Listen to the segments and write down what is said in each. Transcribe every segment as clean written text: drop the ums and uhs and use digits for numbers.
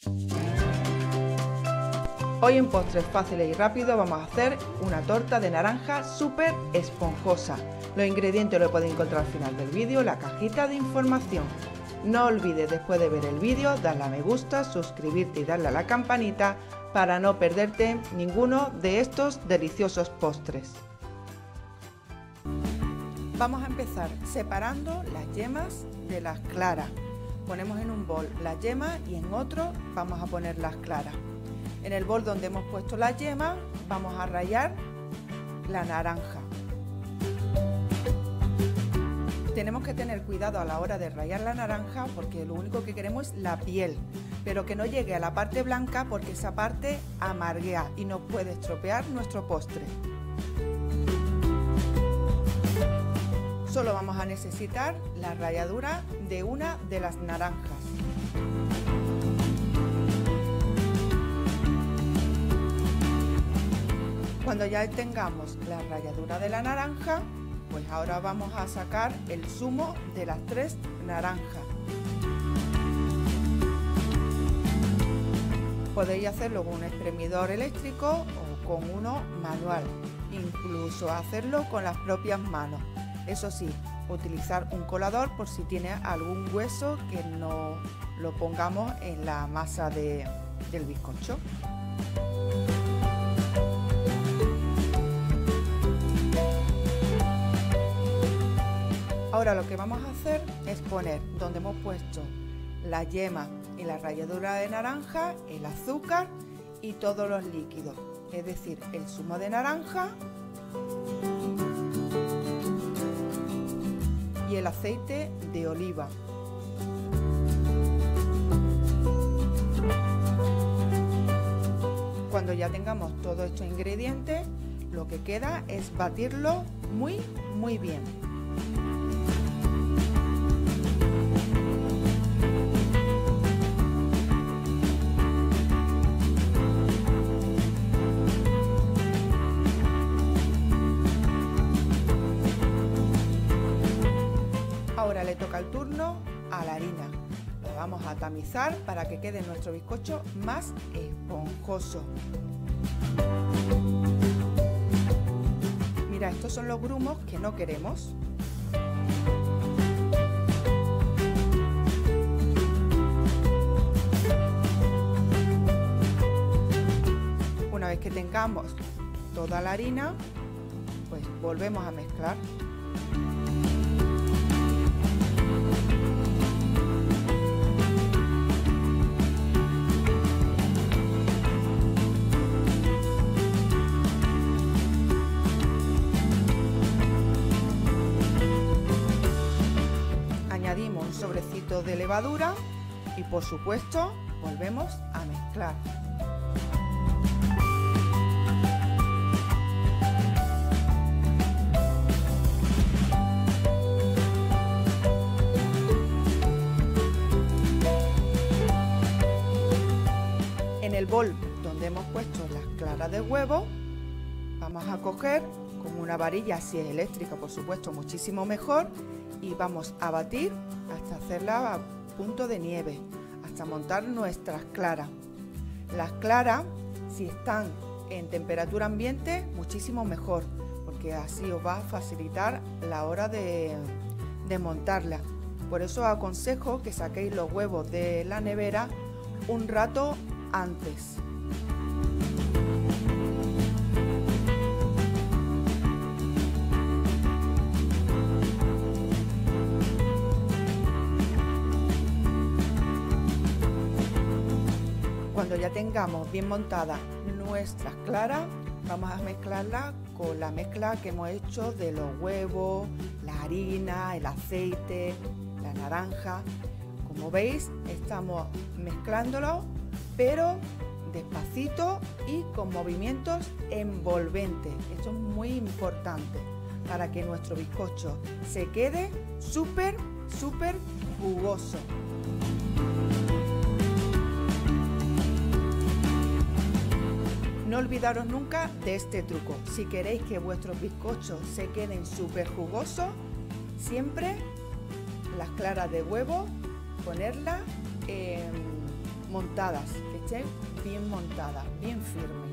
Hoy en Postres Fáciles y Rápidos vamos a hacer una torta de naranja súper esponjosa. Los ingredientes los podéis encontrar al final del vídeo en la cajita de información. No olvides después de ver el vídeo darle a me gusta, suscribirte y darle a la campanita para no perderte ninguno de estos deliciosos postres. Vamos a empezar separando las yemas de las claras. Ponemos en un bol las yemas y en otro vamos a poner las claras. En el bol donde hemos puesto las yemas vamos a rallar la naranja. Tenemos que tener cuidado a la hora de rallar la naranja porque lo único que queremos es la piel, pero que no llegue a la parte blanca porque esa parte amarguea y nos puede estropear nuestro postre. Solo vamos a necesitar la ralladura de una de las naranjas. Cuando ya tengamos la ralladura de la naranja, pues ahora vamos a sacar el zumo de las 3 naranjas. Podéis hacerlo con un exprimidor eléctrico o con uno manual, incluso hacerlo con las propias manos. Eso sí, utilizar un colador por si tiene algún hueso que no lo pongamos en la masa del bizcocho. Ahora lo que vamos a hacer es poner donde hemos puesto la yema y la ralladura de naranja, el azúcar y todos los líquidos, es decir, el zumo de naranja y el aceite de oliva. Cuando ya tengamos todos estos ingredientes, lo que queda es batirlo muy bien. Ahora le toca el turno a la harina. La vamos a tamizar para que quede nuestro bizcocho más esponjoso. Mira, estos son los grumos que no queremos. Una vez que tengamos toda la harina, pues volvemos a mezclar. Añadimos un sobrecito de levadura y por supuesto volvemos a mezclar. En el bol donde hemos puesto las claras de huevo vamos a coger con una varilla, si es eléctrica por supuesto muchísimo mejor, y vamos a batir hasta hacerla a punto de nieve, hasta montar nuestras claras. Las claras, si están en temperatura ambiente, muchísimo mejor, porque así os va a facilitar la hora de montarla. Por eso os aconsejo que saquéis los huevos de la nevera un rato antes. Cuando ya tengamos bien montadas nuestras claras, vamos a mezclarla con la mezcla que hemos hecho de los huevos, la harina, el aceite, la naranja. Como veis, estamos mezclándolo, pero despacito y con movimientos envolventes. Esto es muy importante para que nuestro bizcocho se quede súper jugoso. No olvidaros nunca de este truco. Si queréis que vuestros bizcochos se queden súper jugosos, siempre las claras de huevo ponerlas montadas, que estén bien montadas, bien firmes.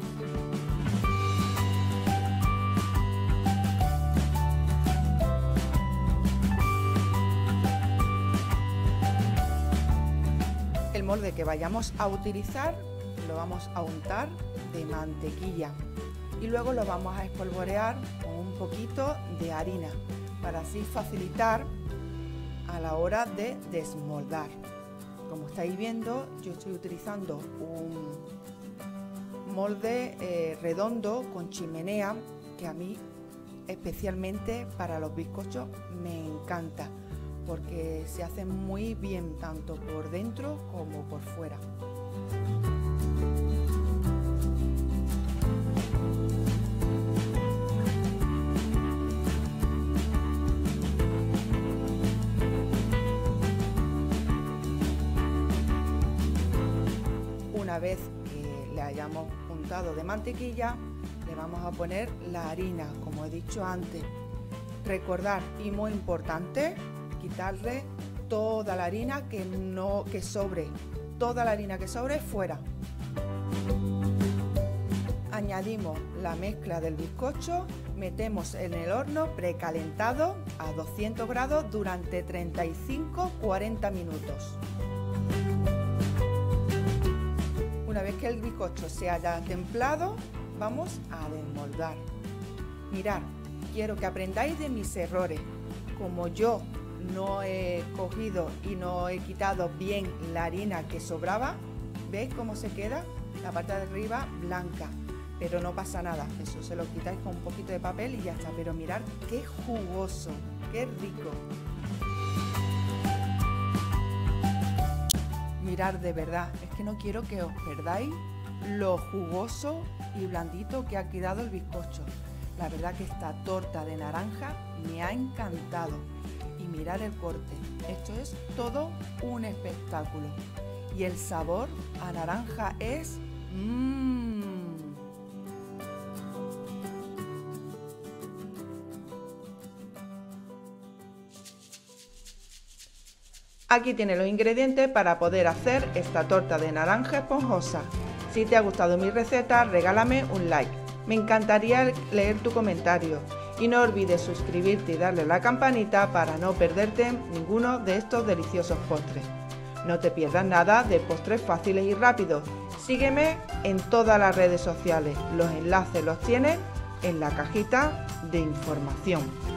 El molde que vayamos a utilizar lo vamos a untar de mantequilla y luego lo vamos a espolvorear con un poquito de harina para así facilitar a la hora de desmoldar. Como estáis viendo, yo estoy utilizando un molde redondo con chimenea que a mí especialmente para los bizcochos me encanta porque se hacen muy bien tanto por dentro como por fuera. Una vez que le hayamos untado de mantequilla, le vamos a poner la harina, como he dicho antes. Recordar, y muy importante, quitarle toda la harina que sobre, toda la harina que sobre fuera. Añadimos la mezcla del bizcocho, metemos en el horno precalentado a 200 grados durante 35-40 minutos. Una vez que el bizcocho se haya templado, vamos a desmoldar. Mirad, quiero que aprendáis de mis errores. Como yo no he cogido y no he quitado bien la harina que sobraba, ¿veis cómo se queda? La parte de arriba blanca, pero no pasa nada, eso se lo quitáis con un poquito de papel y ya está. Pero mirad qué jugoso, qué rico. Mirad, de verdad, es que no quiero que os perdáis lo jugoso y blandito que ha quedado el bizcocho. La verdad que esta torta de naranja me ha encantado. Y mirad el corte, esto es todo un espectáculo. Y el sabor a naranja es... Aquí tiene los ingredientes para poder hacer esta torta de naranja esponjosa. Si te ha gustado mi receta, regálame un like. Me encantaría leer tu comentario. Y no olvides suscribirte y darle a la campanita para no perderte ninguno de estos deliciosos postres. No te pierdas nada de postres fáciles y rápidos. Sígueme en todas las redes sociales. Los enlaces los tienes en la cajita de información.